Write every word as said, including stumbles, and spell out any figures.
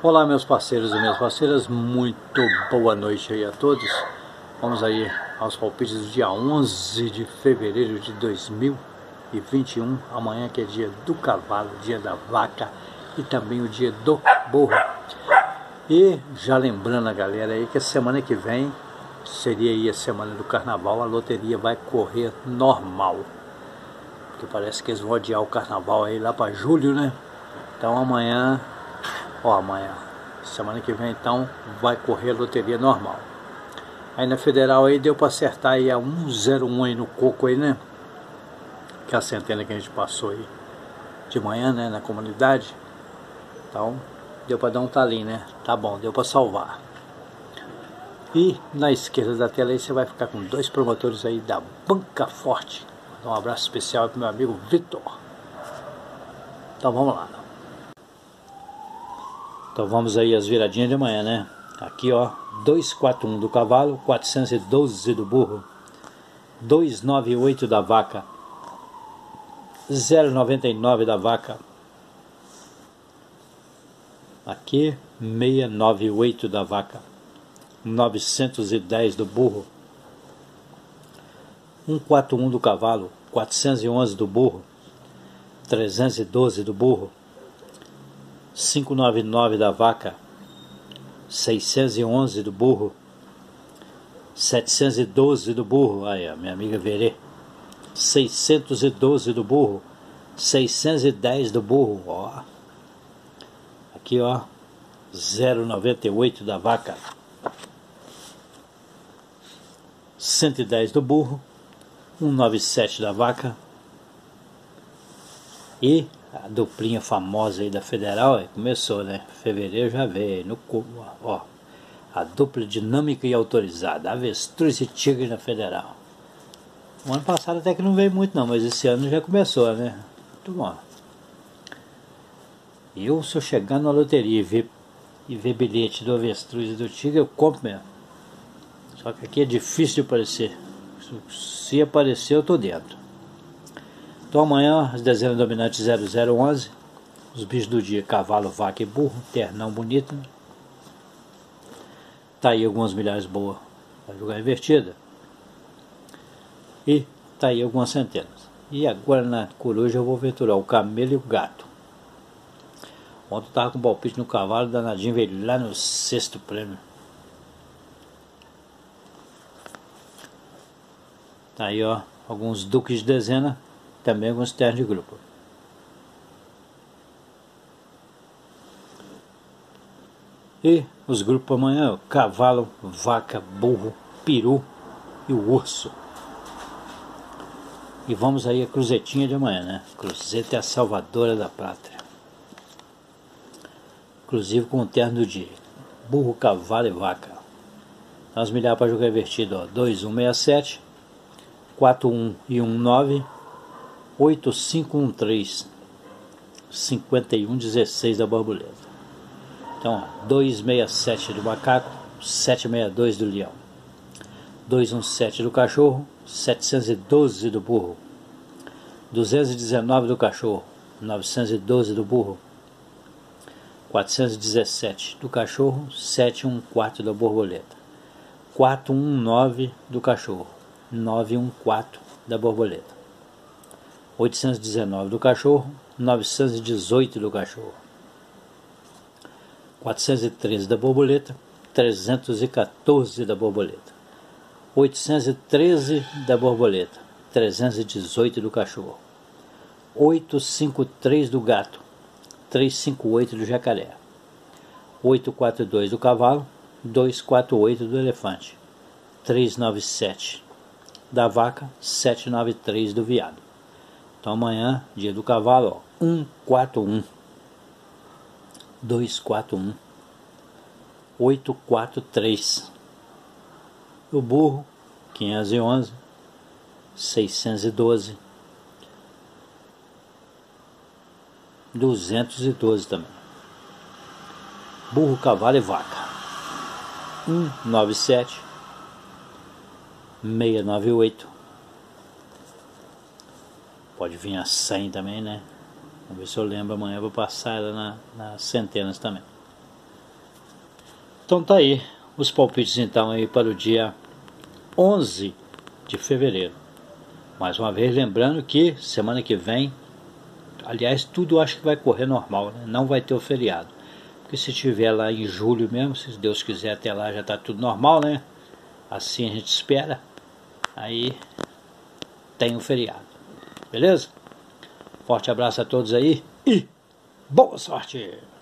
Olá meus parceiros e minhas parceiras, muito boa noite aí a todos. Vamos aí aos palpites do dia onze de fevereiro de dois mil e vinte e um. Amanhã que é dia do cavalo, dia da vaca e também o dia do burro. E já lembrando a galera aí que a semana que vem seria aí a semana do carnaval, a loteria vai correr normal. Porque parece que eles vão adiar o carnaval aí lá para julho, né? Então amanhã... Ó, amanhã, semana que vem então, vai correr a loteria normal. Aí na federal aí deu para acertar aí a um zero um aí no coco aí, né? Que é a centena que a gente passou aí de manhã, né, na comunidade. Então, deu para dar um talinho, né? Tá bom, deu para salvar. E na esquerda da tela aí você vai ficar com dois promotores aí da Banca Forte. Vou dar um abraço especial pro meu amigo Vitor. Então vamos lá. Então vamos aí as viradinhas de manhã, né? Aqui ó, dois quatro um do cavalo, quatrocentos e doze do burro, duzentos e noventa e oito da vaca, zero noventa e nove da vaca. Aqui seiscentos e noventa e oito da vaca, novecentos e dez do burro, cento e quarenta e um do cavalo, quatrocentos e onze do burro, trezentos e doze do burro, quinhentos e noventa e nove da vaca, seiscentos e onze do burro, setecentos e doze do burro, aí a minha amiga Verê, seiscentos e doze do burro, seiscentos e dez do burro, ó, aqui ó, zero noventa e oito da vaca, cento e dez do burro, cento e noventa e sete da vaca e a duplinha famosa aí da Federal, aí começou, né? Fevereiro já veio no ó, a dupla dinâmica e autorizada, avestruz e tigre na Federal. O ano passado até que não veio muito não, mas esse ano já começou, né? Muito bom. E eu, se eu chegar na loteria e ver, e ver bilhete do avestruz e do tigre, eu compro mesmo. Só que aqui é difícil de aparecer. Se aparecer, eu tô dentro. Então amanhã as dezenas dominantes zero zero onze, os bichos do dia cavalo, vaca e burro, ternão bonito, né? Tá aí algumas milhares boas para jogar invertida. E tá aí algumas centenas. E agora na coruja eu vou aventurar o camelo e o gato. Ontem eu tava com um palpite no cavalo, danadinho veio lá no sexto prêmio. Tá aí ó, alguns duques de dezena. Também alguns ternos de grupo. E os grupos amanhã: cavalo, vaca, burro, peru e o urso. E vamos aí a cruzetinha de amanhã, né? Cruzeta é a salvadora da pátria. Inclusive com o terno do dia: burro, cavalo e vaca. Nós milhar para jogar invertido, ó: dois um seis sete, quatro um e um nove, oito cinco um três, cinquenta e um dezesseis da borboleta. Então, ó, dois seis sete do macaco, sete seis dois do leão, dois um sete do cachorro, setecentos e doze do burro, duzentos e dezenove do cachorro, novecentos e doze do burro, quatrocentos e dezessete do cachorro, setecentos e quatorze da borboleta, quatrocentos e dezenove do cachorro, novecentos e quatorze da borboleta, oitocentos e dezenove do cachorro, novecentos e dezoito do cachorro, quatrocentos e treze da borboleta, trezentos e quatorze da borboleta, oitocentos e treze da borboleta, trezentos e dezoito do cachorro, oitocentos e cinquenta e três do gato, trezentos e cinquenta e oito do jacaré, oitocentos e quarenta e dois do cavalo, duzentos e quarenta e oito do elefante, trezentos e noventa e sete da vaca, setecentos e noventa e três do veado. Então amanhã, dia do cavalo, ó, um quatro um, dois quatro um, oito quatro três. O burro, quinhentos e onze, seiscentos e doze, duzentos e doze também. Burro, cavalo e vaca. um nove sete, seis nove oito. Pode vir a cem também, né? Vamos ver se eu lembro amanhã, vou passar ela na, nas centenas também. Então tá aí os palpites então aí para o dia onze de fevereiro. Mais uma vez lembrando que semana que vem, aliás, tudo eu acho que vai correr normal, né? Não vai ter o feriado. Porque se tiver lá em julho mesmo, se Deus quiser, até lá já tá tudo normal, né? Assim a gente espera. Aí tem o feriado. Beleza? Forte abraço a todos aí e boa sorte!